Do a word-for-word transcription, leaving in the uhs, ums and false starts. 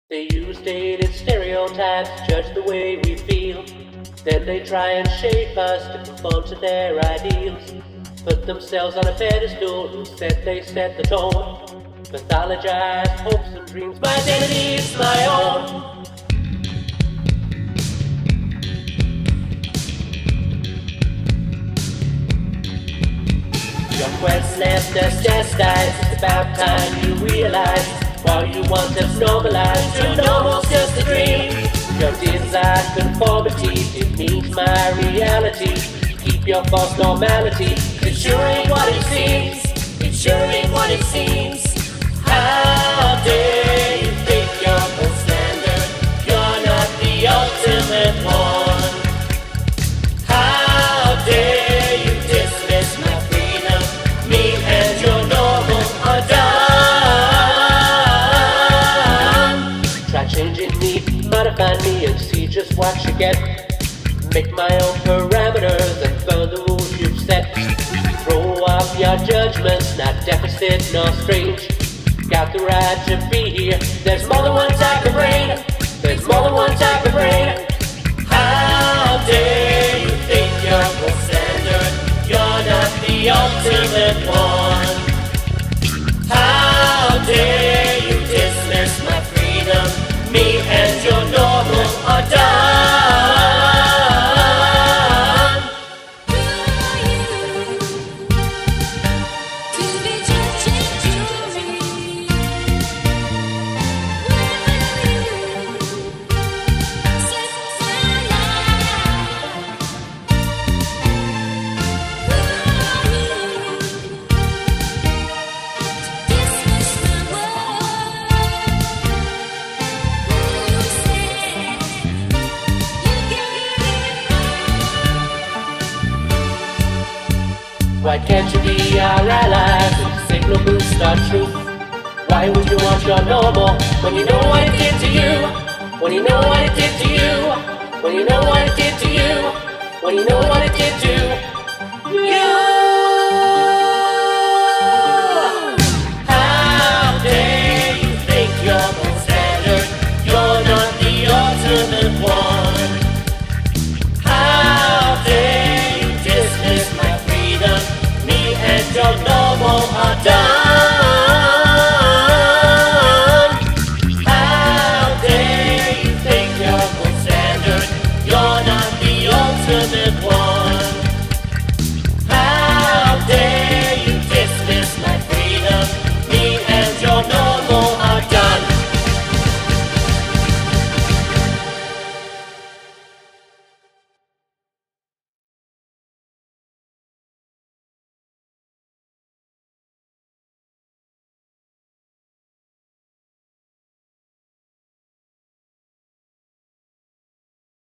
They use dated stereotypes to judge the way we feel. Then they try and shape us to conform to their ideals. Put themselves on a pedestal, who said they set the tone. Pathologize hopes and dreams, my identity is my own. Your quest left us chastised. It's about time you realize, while you want us normalized, your normal's just a dream. Your desired conformity, it means my reality. Keep your false normality, it sure ain't what it seems. It sure ain't what it seems. How dare you think you're the standard? You're not the ultimate one. How dare you dismiss my freedom? Me and your normal are done. Try changing me, modify me, and see just what you get. Make my own parameters and follow the rules you've set. Throw off your judgments, not deficit nor strange. Got the right to be here. There's more than one type of brain. There's more than one type of brain. How dare you think you're the standard? You're not the ultimate one. How dare you dismiss my freedom? Me and your normal are done. Why can't you be our allies? Signal boost our truth. Why would you want your normal when you know what it did to you? When you know what it did to you? When you know what it did to you? When you know what it did to you?